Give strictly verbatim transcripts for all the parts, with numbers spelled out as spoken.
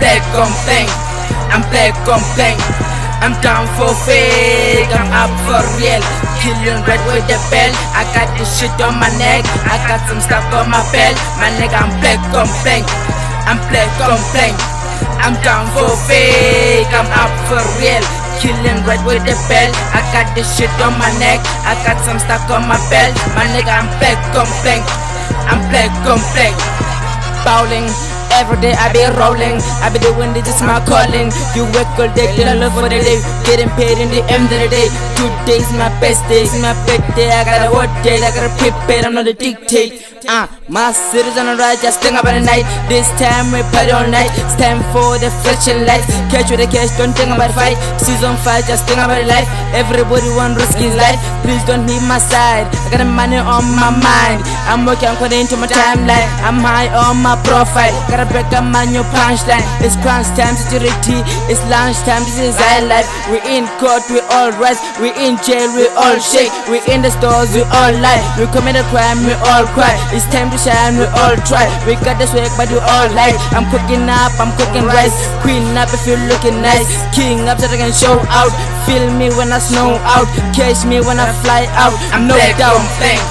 black on bang, I'm black on bang. I'm down for fake, I'm up for real. Killing red with the bell. I got this shit on my neck, I got some stuff on my belt. My nigga, I'm black on bang, I'm black on bang. I'm down for fake, I'm up for real. Killing red with the bell. I got this shit on my neck, I got some stuff on my belt. My nigga, I'm black on bang, I'm black on bang. Bowling. Every day I be rolling, I be doing this, is my calling. You work all day, till I love for the day. Getting paid in the end of the day. Today's my best day, my birthday. I got a what day, I gotta prepare, I'm not a dictate. Uh, my city's on the ride, just think about the night. This time we party all night. It's time for the flashing lights. Catch with the cash, don't think about the fight. Season five, just think about life. Everybody want risk his life. Please don't leave my side, I got the money on my mind. I'm working according to my timeline. I'm high on my profile, gotta break up my new punchline. It's crunch time, security, it's lunch time, this is high life. We in court, we all rise. We in jail, we all shake. We in the stores, we all lie. We commit a crime, we all cry. It's time to shine, we all try. We got this work, but we all like. I'm cooking up, I'm cooking rice. Queen up if you're looking nice. King up so I can show out. Feel me when I snow out. Catch me when I fly out. I'm no doubt.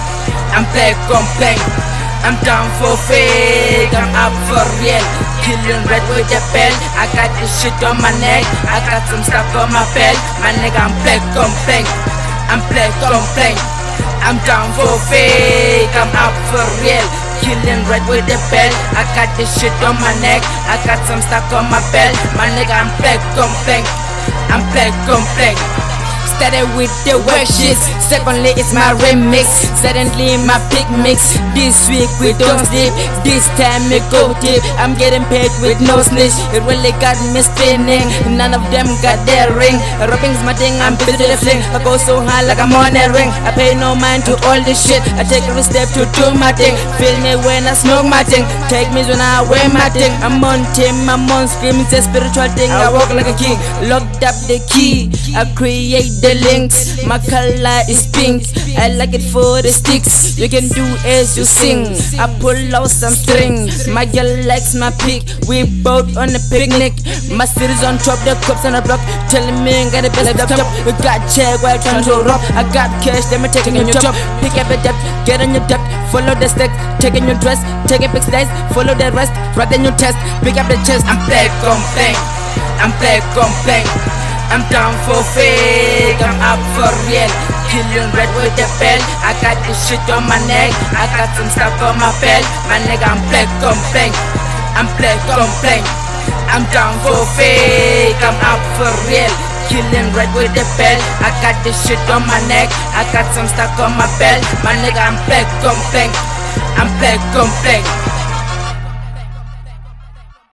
I'm black on bang, I'm down for fake, I'm up for real. Killing red with the bell. I got this shit on my neck, I got some stuff on my belt. My nigga, I'm black on bang, I'm black on bang. I'm down for fake, I'm up for real. Killing red with the bell. I got this shit on my neck, I got some stuff on my belt. My nigga, I'm black on bang, I'm black on bang. Started with the work shit, secondly it's my remix, suddenly my big mix. This week we don't sleep, this time we go deep. I'm getting paid with no snitch, it really got me spinning. None of them got their ring, rapping's my thing, I'm busy to the fling. I go so high like I'm on a ring, I pay no mind to all this shit. I take every step to do my thing, feel me when I smoke my thing. Take me when I wear my thing, I'm on team, I'm on scream, it's a spiritual thing. I walk like a king, locked up the key, I create the links. My color is pink, I like it for the sticks. You can do as you sing, I pull out some strings. My girl likes my pick, we both on a picnic. My city's on top, the cops on the block telling me I got the best of top. We got check while trying to rob, I got cash, them are taking on your top. Pick up a debt, get on your debt, follow the steps, taking your dress, take a big slice, follow the rest, write in your test, pick up the chest. I'm black on bang, I'm black on bang. I'm down for fake, I'm up for real. Killing red with the bell. I got this shit on my neck, I got some stuff on my belt. My nigga, I'm black on bang, I'm black on bang. I'm down for fake, I'm up for real. Killing red with the bell. I got this shit on my neck, I got some stuff on my belt. My nigga, I'm black on bang, I'm black on bang.